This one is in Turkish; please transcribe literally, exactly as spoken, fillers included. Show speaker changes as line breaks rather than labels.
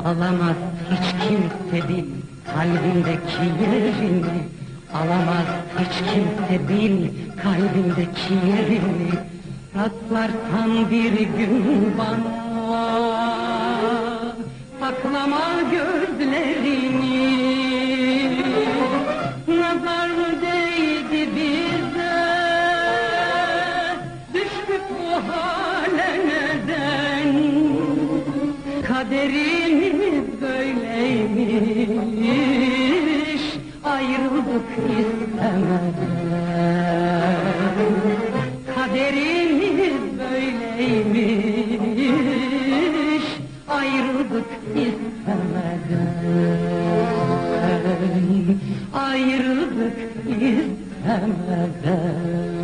Alamaz hiç kimse bil kalbimdeki yerini. Alamaz hiç kimse bil kalbimdeki yerini. Rastlarsan bir gün bana, saklama gözlerini. Nazar mı değdi bize, düştük bu hale neden? Kaderimiz böyleymiş, ayrıldık istemeden. Kaderimiz böyleymiş, ayrıldık istemeden. Ayrıldık istemeden.